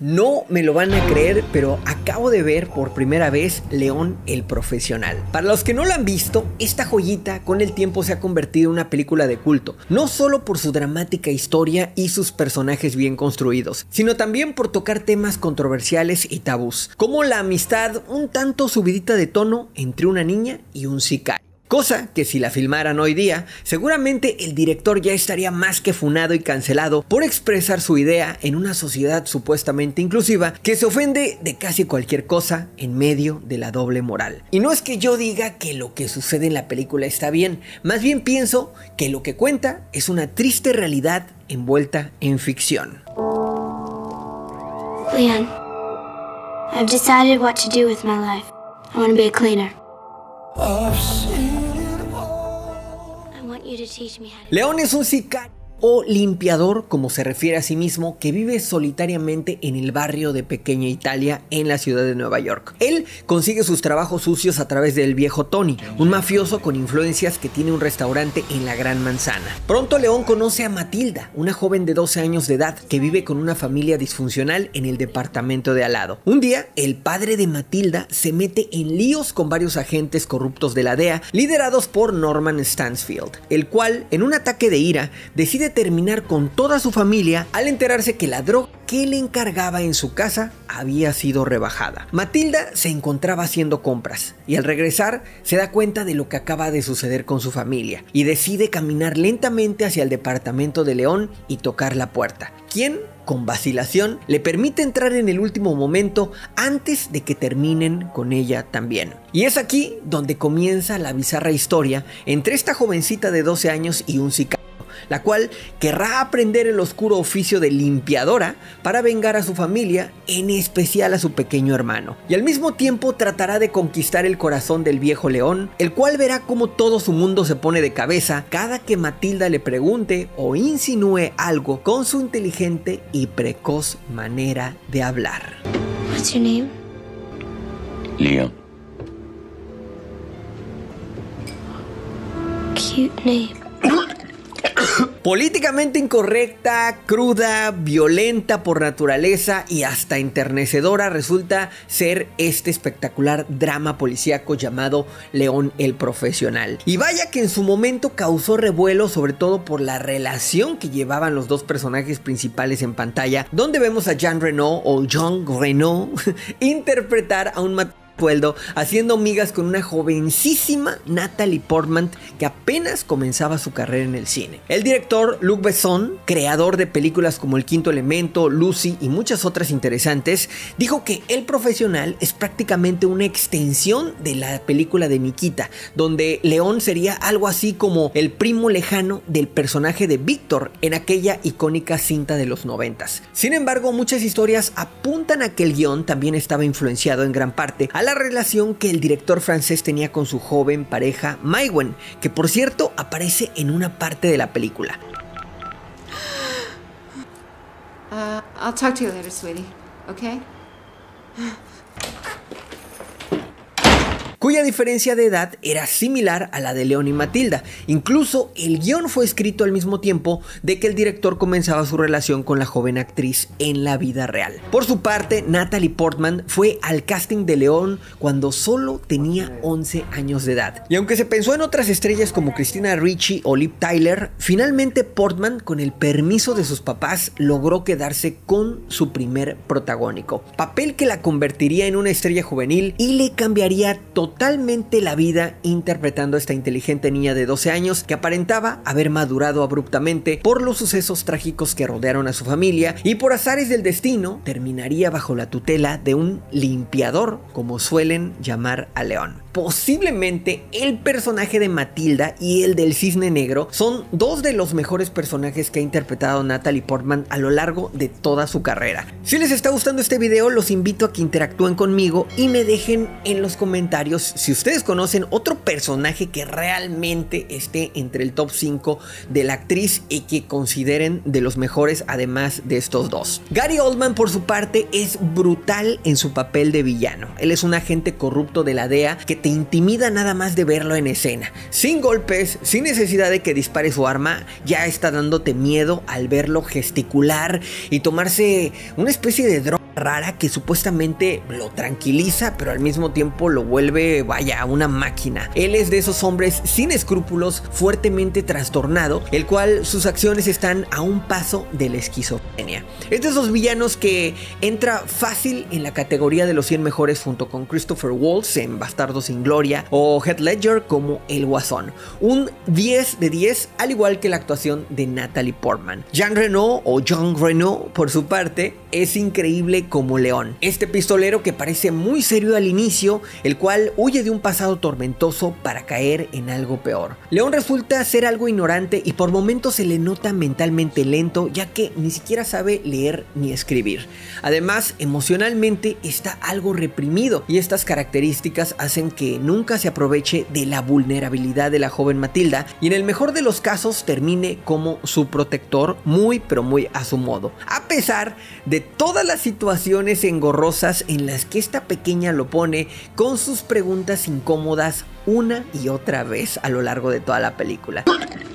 No me lo van a creer, pero acabo de ver por primera vez León el Profesional. Para los que no lo han visto, esta joyita con el tiempo se ha convertido en una película de culto, no solo por su dramática historia y sus personajes bien construidos, sino también por tocar temas controversiales y tabús, como la amistad un tanto subidita de tono entre una niña y un sicario. Cosa que si la filmaran hoy día, seguramente el director ya estaría más que funado y cancelado por expresar su idea en una sociedad supuestamente inclusiva que se ofende de casi cualquier cosa en medio de la doble moral. Y no es que yo diga que lo que sucede en la película está bien, más bien pienso que lo que cuenta es una triste realidad envuelta en ficción. Leon, I've decided what to do with my life. I want to be a cleaner. León es un sicario o limpiador, como se refiere a sí mismo, que vive solitariamente en el barrio de Pequeña Italia en la ciudad de Nueva York. Él consigue sus trabajos sucios a través del viejo Tony, un mafioso con influencias que tiene un restaurante en la Gran Manzana. Pronto León conoce a Matilda, una joven de 12 años de edad que vive con una familia disfuncional en el departamento de al lado. Un día, el padre de Matilda se mete en líos con varios agentes corruptos de la DEA, liderados por Norman Stansfield, el cual, en un ataque de ira, decide terminar con toda su familia al enterarse que la droga que le encargaba en su casa había sido rebajada. Matilda se encontraba haciendo compras y al regresar se da cuenta de lo que acaba de suceder con su familia y decide caminar lentamente hacia el departamento de León y tocar la puerta, quien, con vacilación, le permite entrar en el último momento antes de que terminen con ella también. Y es aquí donde comienza la bizarra historia entre esta jovencita de 12 años y un sicario, la cual querrá aprender el oscuro oficio de limpiadora para vengar a su familia, en especial a su pequeño hermano. Y al mismo tiempo tratará de conquistar el corazón del viejo León, el cual verá cómo todo su mundo se pone de cabeza cada que Matilda le pregunte o insinúe algo con su inteligente y precoz manera de hablar. What's your name? Leon. Cute name. Políticamente incorrecta, cruda, violenta por naturaleza y hasta enternecedora resulta ser este espectacular drama policíaco llamado León el Profesional. Y vaya que en su momento causó revuelo, sobre todo por la relación que llevaban los dos personajes principales en pantalla, donde vemos a Jean Reno o Jean Reno interpretar a un haciendo migas con una jovencísima Natalie Portman que apenas comenzaba su carrera en el cine. El director Luc Besson, creador de películas como El Quinto Elemento, Lucy y muchas otras interesantes, dijo que El Profesional es prácticamente una extensión de la película de Nikita, donde León sería algo así como el primo lejano del personaje de Víctor en aquella icónica cinta de los 90s. Sin embargo, muchas historias apuntan a que el guión también estaba influenciado en gran parte a la relación que el director francés tenía con su joven pareja Maïwenn, que por cierto aparece en una parte de la película. I'll talk to you later, sweetie. Okay? Cuya diferencia de edad era similar a la de León y Matilda. Incluso el guión fue escrito al mismo tiempo de que el director comenzaba su relación con la joven actriz en la vida real. Por su parte, Natalie Portman fue al casting de León cuando solo tenía 11 años de edad. Y aunque se pensó en otras estrellas como Christina Ricci o Liv Tyler, finalmente Portman, con el permiso de sus papás, logró quedarse con su primer protagónico. Papel que la convertiría en una estrella juvenil y le cambiaría totalmente la vida interpretando a esta inteligente niña de 12 años que aparentaba haber madurado abruptamente por los sucesos trágicos que rodearon a su familia y por azares del destino terminaría bajo la tutela de un limpiador, como suelen llamar a León. Posiblemente el personaje de Matilda y el del Cisne Negro son dos de los mejores personajes que ha interpretado Natalie Portman a lo largo de toda su carrera. Si les está gustando este video, los invito a que interactúen conmigo y me dejen en los comentarios si ustedes conocen otro personaje que realmente esté entre el top 5 de la actriz y que consideren de los mejores además de estos dos. Gary Oldman, por su parte, es brutal en su papel de villano. Él es un agente corrupto de la DEA que te intimida nada más de verlo en escena. Sin golpes, sin necesidad de que dispare su arma, ya está dándote miedo al verlo gesticular y tomarse una especie de droga rara que supuestamente lo tranquiliza, pero al mismo tiempo lo vuelve, vaya, una máquina. Él es de esos hombres sin escrúpulos, fuertemente trastornado, el cual sus acciones están a un paso de la esquizofrenia. Es de esos villanos que entra fácil en la categoría de los 100 mejores junto con Christopher Waltz en Bastardos sin Gloria o Heath Ledger como el Guasón. Un 10 de 10, al igual que la actuación de Natalie Portman. Jean Reno o Jean Reno, por su parte, es increíble como León. Este pistolero que parece muy serio al inicio, el cual huye de un pasado tormentoso para caer en algo peor. León resulta ser algo ignorante y por momentos se le nota mentalmente lento, ya que ni siquiera sabe leer ni escribir. Además, emocionalmente está algo reprimido y estas características hacen que nunca se aproveche de la vulnerabilidad de la joven Matilda y en el mejor de los casos termine como su protector muy pero muy a su modo. A pesar de todas las situaciones engorrosas en las que esta pequeña lo pone con sus preguntas incómodas una y otra vez a lo largo de toda la película.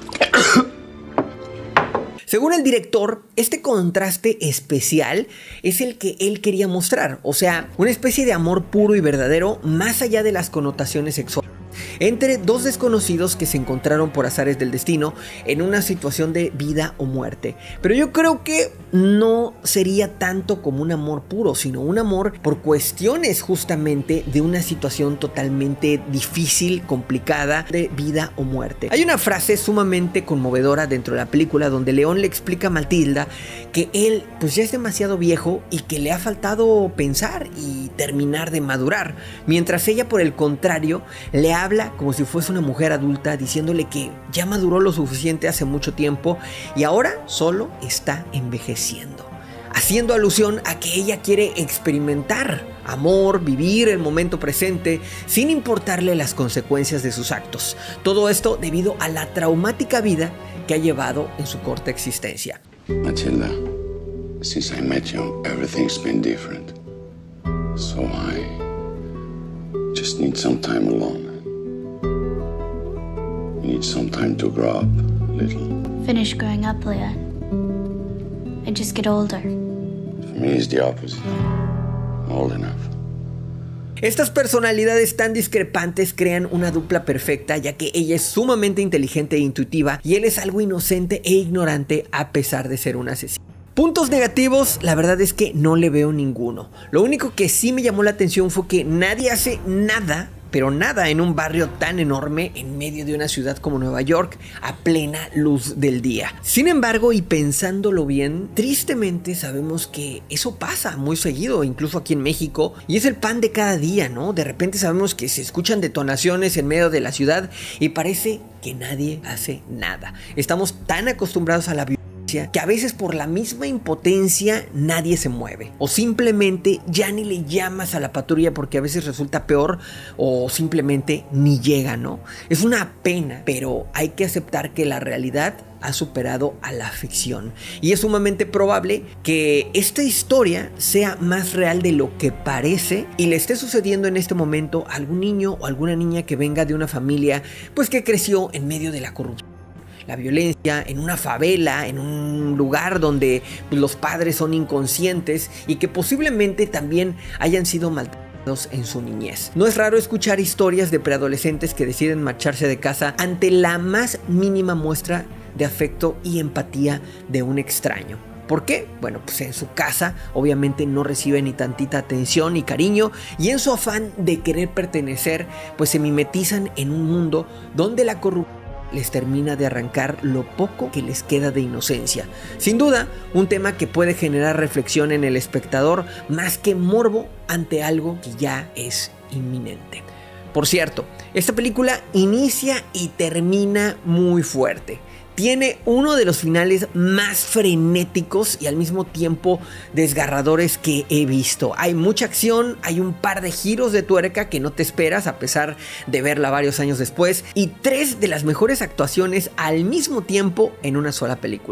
Según el director, este contraste especial es el que él quería mostrar, o sea, una especie de amor puro y verdadero más allá de las connotaciones sexuales, entre dos desconocidos que se encontraron por azares del destino en una situación de vida o muerte. Pero yo creo que no sería tanto como un amor puro, sino un amor por cuestiones justamente de una situación totalmente difícil, complicada, de vida o muerte. Hay una frase sumamente conmovedora dentro de la película donde León le explica a Matilda que él pues ya es demasiado viejo y que le ha faltado pensar y terminar de madurar, mientras ella por el contrario le habla como si fuese una mujer adulta, diciéndole que ya maduró lo suficiente hace mucho tiempo y ahora solo está envejeciendo, haciendo alusión a que ella quiere experimentar amor, vivir el momento presente sin importarle las consecuencias de sus actos. Todo esto debido a la traumática vida que ha llevado en su corta existencia. Matilda, since I met you, everything's been different. So I just need some time alone. You need some time to grow up a little. Finish growing up, Leah. I just get older. For me, it's the opposite. I'm old enough. Estas personalidades tan discrepantes crean una dupla perfecta, ya que ella es sumamente inteligente e intuitiva y él es algo inocente e ignorante a pesar de ser un asesino. Puntos negativos, la verdad es que no le veo ninguno. Lo único que sí me llamó la atención fue que nadie hace nada, pero nada, en un barrio tan enorme en medio de una ciudad como Nueva York a plena luz del día. Sin embargo, y pensándolo bien, tristemente sabemos que eso pasa muy seguido, incluso aquí en México, y es el pan de cada día, ¿no? De repente sabemos que se escuchan detonaciones en medio de la ciudad y parece que nadie hace nada. Estamos tan acostumbrados a la violencia que a veces por la misma impotencia nadie se mueve o simplemente ya ni le llamas a la patrulla porque a veces resulta peor o simplemente ni llega, ¿no? Es una pena, pero hay que aceptar que la realidad ha superado a la ficción y es sumamente probable que esta historia sea más real de lo que parece y le esté sucediendo en este momento a algún niño o alguna niña que venga de una familia pues que creció en medio de la corrupción, la violencia, en una favela, en un lugar donde pues, los padres son inconscientes y que posiblemente también hayan sido maltratados en su niñez. No es raro escuchar historias de preadolescentes que deciden marcharse de casa ante la más mínima muestra de afecto y empatía de un extraño. ¿Por qué? Bueno, pues en su casa obviamente no recibe ni tantita atención ni cariño y en su afán de querer pertenecer, pues se mimetizan en un mundo donde la corrupción les termina de arrancar lo poco que les queda de inocencia. Sin duda, un tema que puede generar reflexión en el espectador más que morbo ante algo que ya es inminente. Por cierto, esta película inicia y termina muy fuerte. Tiene uno de los finales más frenéticos y al mismo tiempo desgarradores que he visto. Hay mucha acción, hay un par de giros de tuerca que no te esperas a pesar de verla varios años después y 3 de las mejores actuaciones al mismo tiempo en una sola película.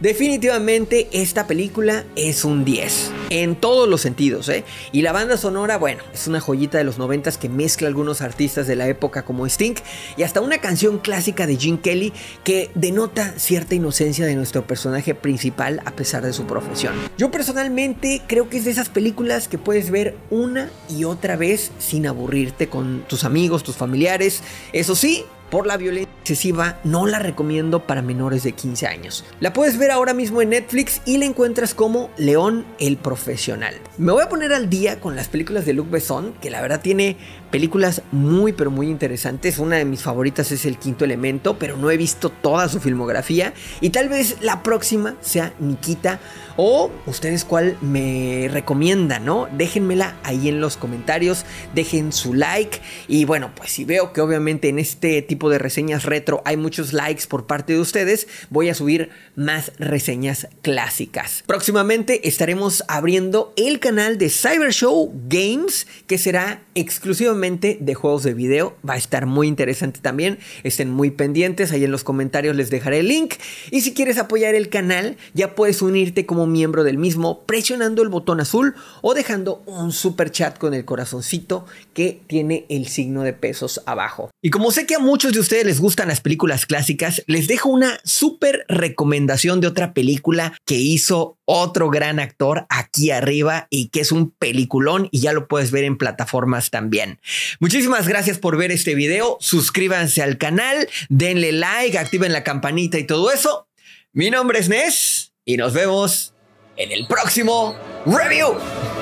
Definitivamente esta película es un 10 en todos los sentidos, ¿eh? Y la banda sonora, bueno, es una joyita de los 90s que mezcla algunos artistas de la época como Sting y hasta una canción clásica de Gene Kelly que denota cierta inocencia de nuestro personaje principal a pesar de su profesión. Yo personalmente creo que es de esas películas que puedes ver una y otra vez sin aburrirte con tus amigos, tus familiares. Eso sí, por la violencia excesiva no la recomiendo para menores de 15 años. La puedes ver ahora mismo en Netflix y la encuentras como León el Profesional. Me voy a poner al día con las películas de Luc Besson, que la verdad tiene películas muy pero muy interesantes. Una de mis favoritas es El Quinto Elemento, pero no he visto toda su filmografía y tal vez la próxima sea Nikita, o ustedes cuál me recomiendan, ¿no? Déjenmela ahí en los comentarios, dejen su like y bueno, pues si veo que obviamente en este tipo de reseñas retro hay muchos likes por parte de ustedes, voy a subir más reseñas clásicas. Próximamente estaremos abriendo el canal de Cyber Show Games, que será exclusivamente de juegos de video. Va a estar muy interesante también, estén muy pendientes, ahí en los comentarios les dejaré el link. Y si quieres apoyar el canal, ya puedes unirte como miembro del mismo presionando el botón azul o dejando un super chat con el corazoncito que tiene el signo de pesos abajo. Y como sé que a muchos de ustedes les gustan las películas clásicas, les dejo una súper recomendación de otra película que hizo otro gran actor aquí arriba y que es un peliculón y ya lo puedes ver en plataformas también. Muchísimas gracias por ver este video, suscríbanse al canal, denle like, activen la campanita y todo eso. Mi nombre es Ness y nos vemos en el próximo review.